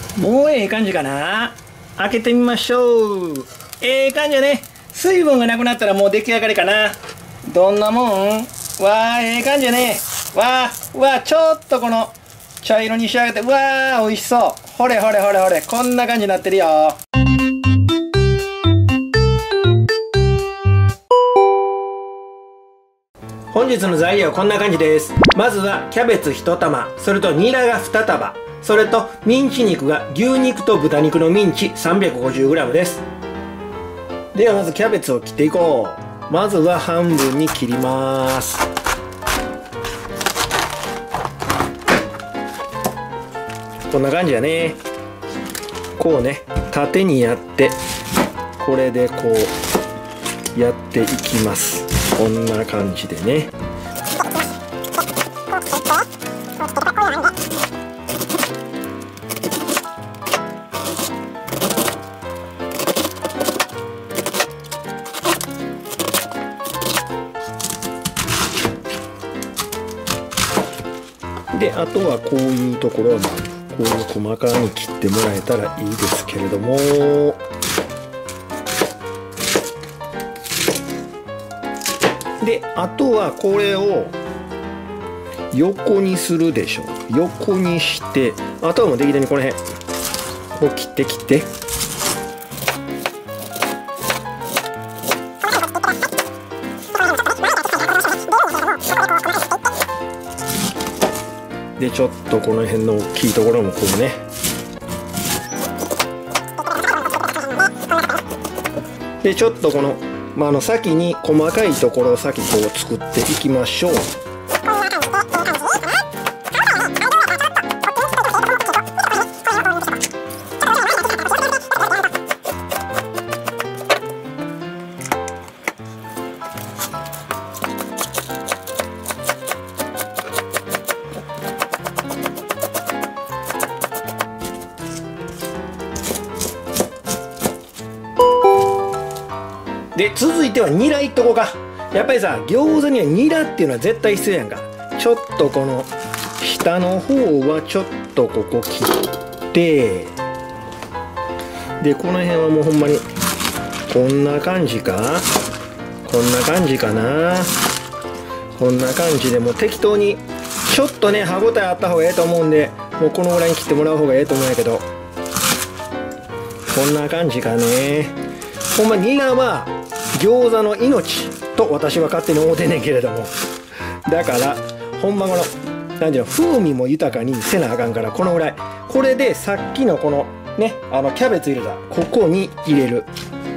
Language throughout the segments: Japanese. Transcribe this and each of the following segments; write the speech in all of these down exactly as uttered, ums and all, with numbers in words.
もうええ感じかな。開けてみましょう。ええ感じやね。水分がなくなったらもう出来上がりかな。どんなもん？わあ、ええ感じやね。わあ、うわあ、ちょっとこの茶色に仕上げて、うわあ、美味しそう。ほれほれほれほれ、こんな感じになってるよ。本日の材料はこんな感じです。まずはキャベツいち玉、それとニラがに束、それとミンチ肉が牛肉と豚肉のミンチ さんびゃくごじゅうグラム です。ではまずキャベツを切っていこう。まずは半分に切ります。こんな感じやね。こうね、縦にやって、これでこうやっていきます。こんな感じでね。で、あとはこういうところはこういう細かに切ってもらえたらいいですけれども。で、あとはこれを横にするでしょ。横にして、あとはもうできるようにこの辺こう切って切って。で、ちょっとこの辺の大きいところもこうね。で、ちょっとこのまあ、あの先に細かいところを先こう作っていきましょう。で、続いてはニラいっとこうか。やっぱりさ、餃子にはニラっていうのは絶対必要やんか。ちょっとこの下の方はちょっとここ切って、でこの辺はもうほんまにこんな感じか、こんな感じかな、こんな感じでもう適当にちょっとね歯ごたえあった方がええと思うんで、もうこのぐらいに切ってもらう方がええと思うんやけど、こんな感じかね。ほんまニラは餃子の命と私は勝手に思ってんねんけれども、だからほんまこの何ていうの、風味も豊かにせなあかんから、このぐらい。これでさっきのこのね、あのキャベツ入れたここに入れる。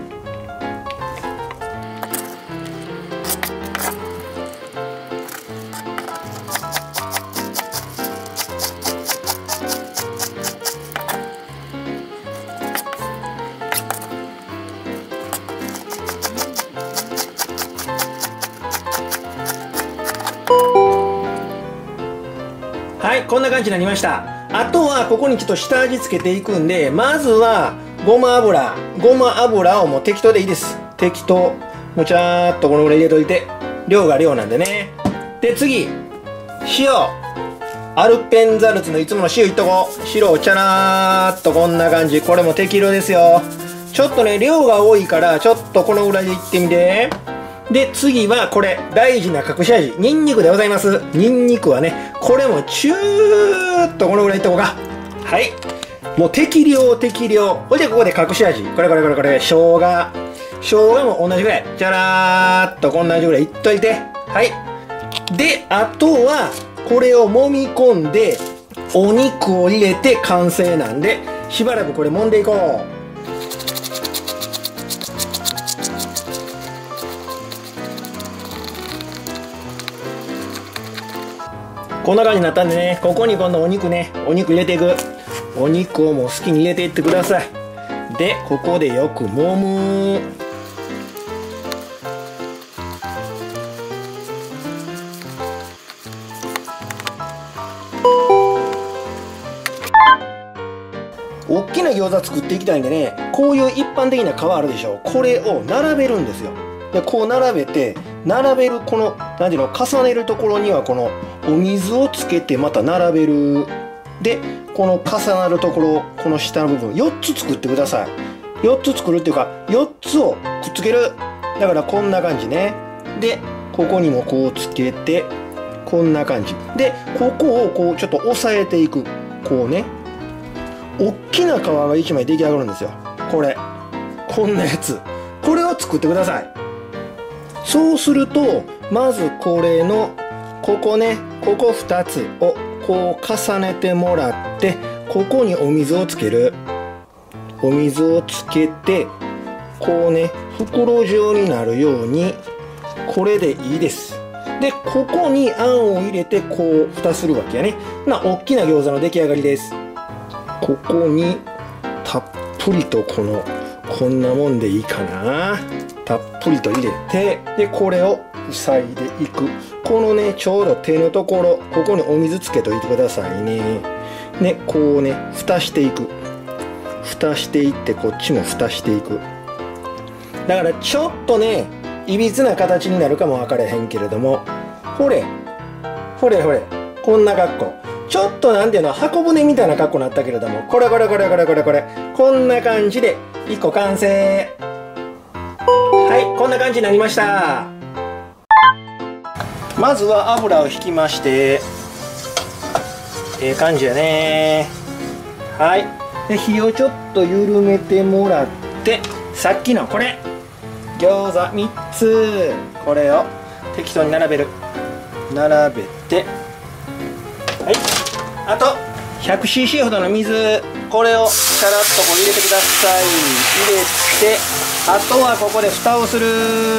はい、こんな感じになりました。あとはここにちょっと下味つけていくんで、まずはごま油ごま油をもう適当でいいです。適当、もうちゃーっとこのぐらい入れといて、量が量なんでね。で次、塩、アルペンザルツのいつもの塩いっとこう。白をチャラーっとこんな感じ。これも適量ですよ。ちょっとね量が多いからちょっとこのぐらいでいってみて。で次はこれ大事な隠し味、ニンニクでございます。ニンニクはね、これもチューっとこのぐらいいっとこうか。はい、もう適量適量。ほいでここで隠し味、これこれこれこれ生姜、生姜も同じぐらいチャラーっとこんなじぐらいいっといて。はい、であとはこれを揉み込んでお肉を入れて完成なんで、しばらくこれ揉んでいこう。こんな感じになったんでね、ここに今度お肉ね、お肉入れていく。お肉をもう好きに入れていってください。でここでよく揉む。大きな餃子作っていきたいんでね、こういう一般的な皮あるでしょ。これを並べるんですよ。でこう並べて、並べるこの何ていうの、重ねるところにはこのお水をつけてまた並べる。 でこの重なるところ、この下の部分よっつ作ってください。よっつ作るっていうかよっつをくっつける。だからこんな感じね。でここにもこうつけてこんな感じで、ここをこうちょっと押さえていく。こうね、大きな皮がいちまい出来上がるんですよ。これこんなやつ、これを作ってください。そうするとまずこれのここね、ここふたつをこう重ねてもらって、ここにお水をつける。お水をつけてこうね、袋状になるように、これでいいです。でここにあんを入れてこう蓋するわけやね。な大きな餃子の出来上がりです。ここにたっぷりとこのこんなもんでいいかな、たっぷりと入れて、でこれを塞いでいく。このねちょうど手のところ、ここにお水つけといてくださいね。でこうね蓋していく。蓋していって、こっちも蓋していく。だからちょっとねいびつな形になるかも分からへんけれども、ほれほれほれ、こんな格好、ちょっとなんていうの、箱舟みたいな格好になったけれども、これこれこれこれこれこれ、こんな感じでいっこ完成。はい、こんな感じになりました。まずは油を引きまして、ええ感じやね。はい、で火をちょっと緩めてもらって、さっきのこれ餃子みっつ、これを適当に並べる。並べて、はい、あと ひゃくシーシー ほどの水、これをちゃらっとこう入れてください。入れて、あとはここで蓋をする。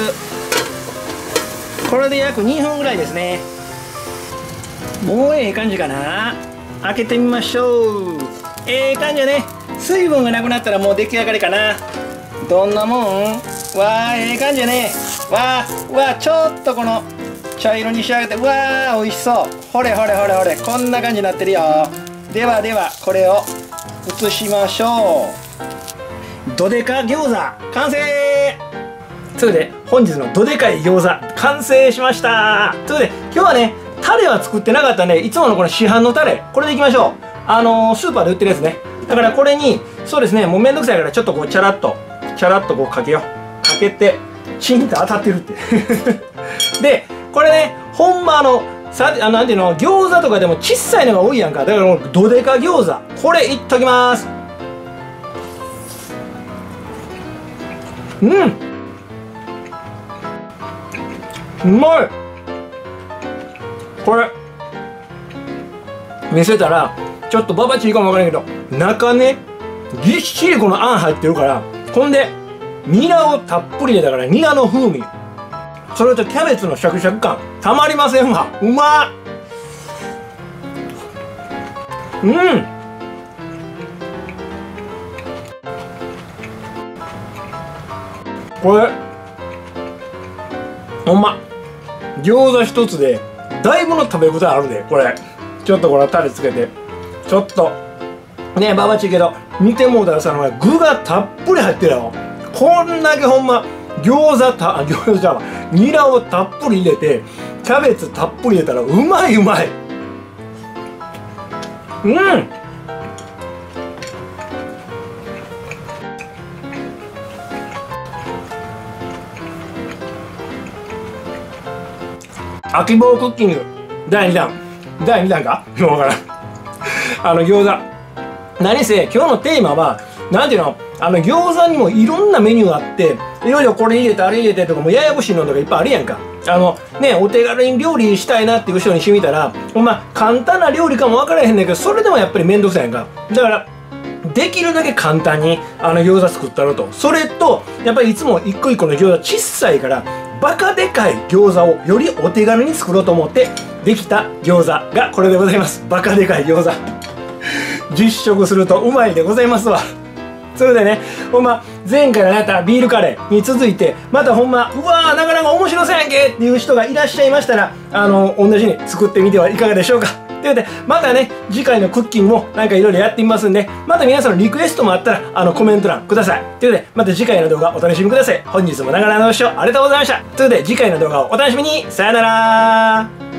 これで約にふんぐらいですね。もうええ感じかな。開けてみましょう。ええ感じやね。水分がなくなったらもう出来上がりかな。どんなもん？わあ、ええ感じやね。わあ、わあ、ちょっとこの茶色に仕上げて、うわあ、美味しそう。ほれほれほれほれ、こんな感じになってるよ。ではでは、これを移しましょう。どでか餃子完成。ということで本日のどでかい餃子完成しました。ということで今日はね、タレは作ってなかったんで、いつものこの市販のタレ、これでいきましょう。あのー、スーパーで売ってるやつね。だからこれに、そうですね、もうめんどくさいからちょっとこうチャラッとチャラッとこうかけよう。かけてチンと当たってるってでこれね、ほんまあのさあのなんていうの、餃子とかでも小さいのが多いやんか。だからもうどでか餃子、これいっときます。うん、うまい。これ見せたらちょっとババチいいかもわからんけど、中ねぎっしりこのあん入ってるから、ほんでニラをたっぷり入れたからニラの風味、それとキャベツのシャクシャク感たまりませんわ。うまっ。うん、これほんま餃子一つでだいぶの食べ応えあるで。これちょっとこのタレつけて、ちょっとねババチいけど見てもうたらさ、具がたっぷり入ってるよ。こんだけほんま餃子た餃子じゃん、ニラをたっぷり入れてキャベツたっぷり入れたらうまいうまい。うん、秋棒クッキングだいにだん、だいにだんかもうわからんあの餃子、何せ今日のテーマはなんていうの、あの餃子にもいろんなメニューがあって、いろいろこれ入れてあれ入れてとかもうややこしいのとかいっぱいあるやんか。あのね、お手軽に料理したいなっていう人にしてみたら、ほんま簡単な料理かも分からへんねんけど、それでもやっぱり面倒くさいやんか。だからできるだけ簡単にあの餃子作ったろと。それとやっぱりいつも一個一個の餃子小さいから、バカでかい餃子をよりお手軽に作ろうと思ってできた餃子がこれでございます。バカでかい餃子実食するとうまいでございますわ。それでね、ほんま前回のやったビールカレーに続いて、またほんまうわーなかなか面白そうやんけっていう人がいらっしゃいましたら、あの同じに作ってみてはいかがでしょうか。ということでまたね、次回のクッキングもなんかいろいろやってみますんで、また皆さんのリクエストもあったらあのコメント欄ください。ということでまた次回の動画お楽しみください。本日も長々のご視聴ありがとうございました。ということで次回の動画をお楽しみに。さよなら。